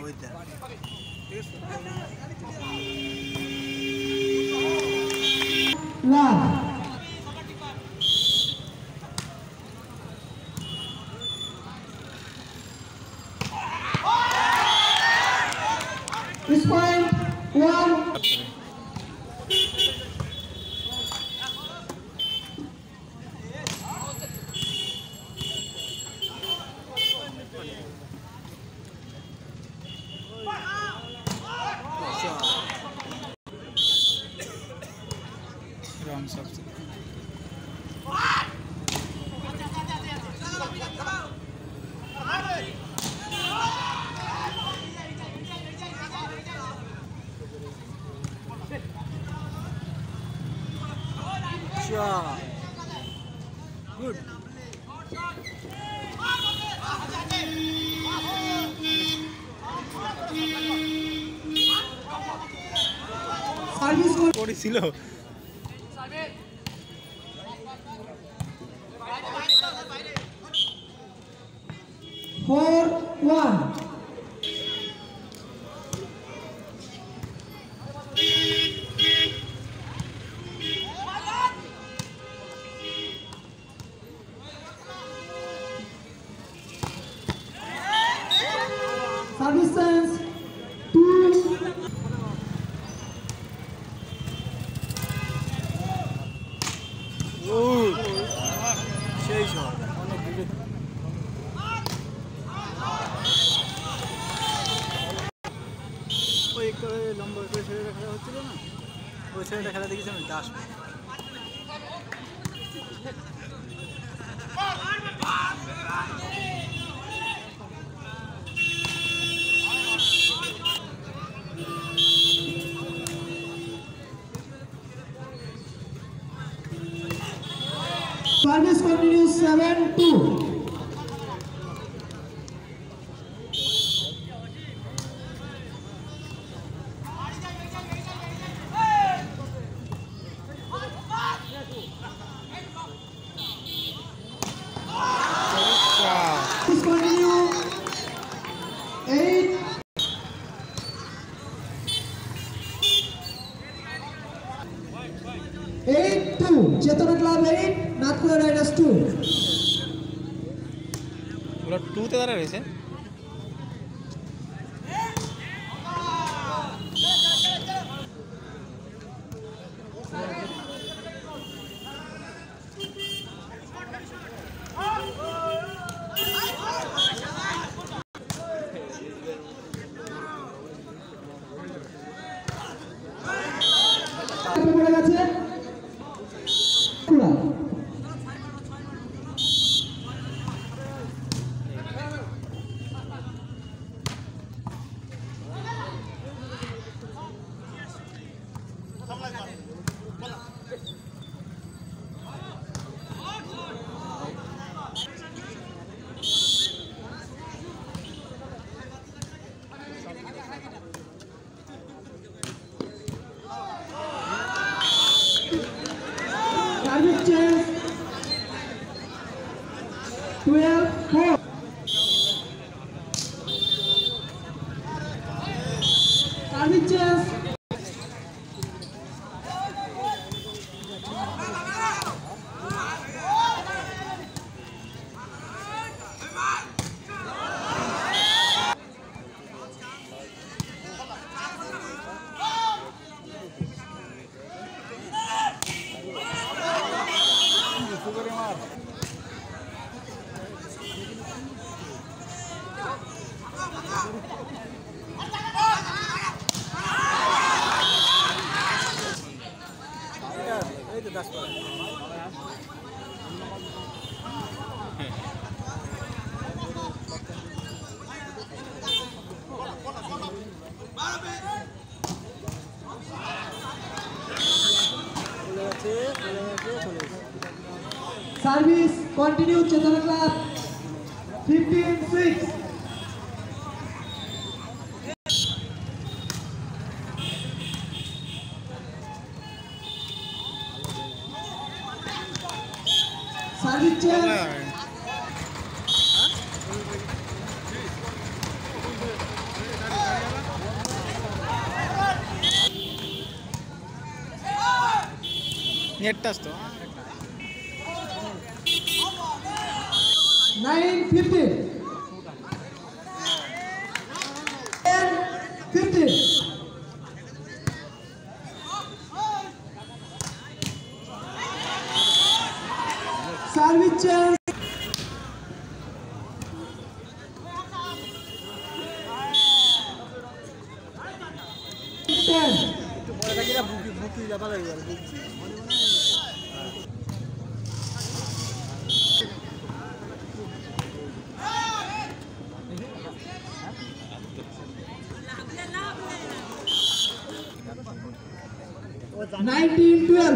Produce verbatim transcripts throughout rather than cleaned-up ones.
with that. Love. This point, one. Wrong subject. Sure. Good. Service score. What is it? Four, one. Service sense, two. Oh, সেই shot অনেক দূরে। ওই করে লম্বা করে ছেড়ে খেলা হচ্ছিল না, ওই ছেলেটা খেলা দেখেছি আমি Das. Service continues seven two. Service continue eight. Eight two. Chetana Club eight. Nathkula Riders two. ওরা টু তে দাঁড়া রয়েছে। পড়ে গেছে। Service change twelve four. Service change Service continue Chetana Club fifteen six. Service change net असतो nine fifteen. ten fifteen. Service chance. ten. nineteen twelve.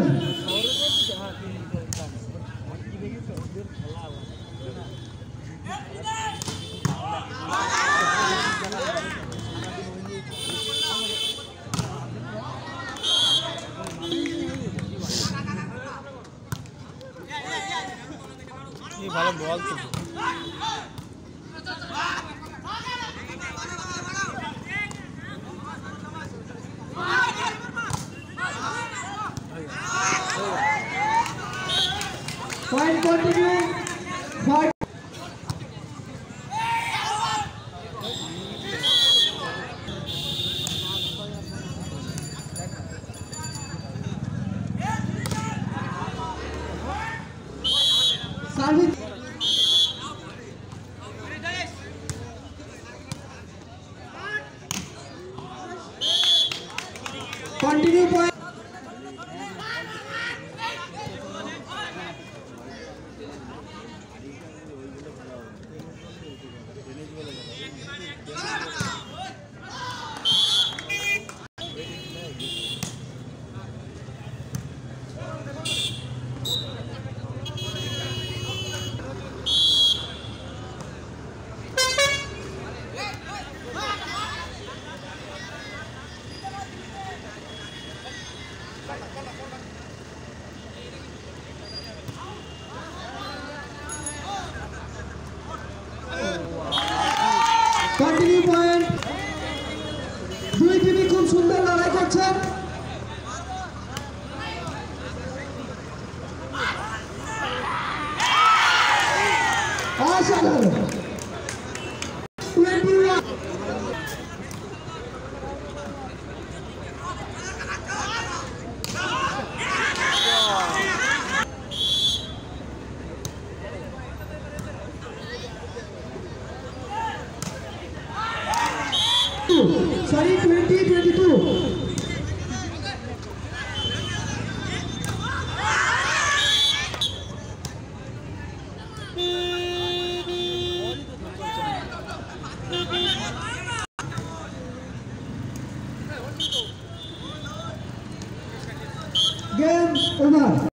ये ভালো বল তো Point continue. Five. Service. Continue point. Continue point. দুই টিমই খুব সুন্দর লড়াই করছেন। অসাধারণ। twenty-one. Sorry, twenty twenty-two. Game over.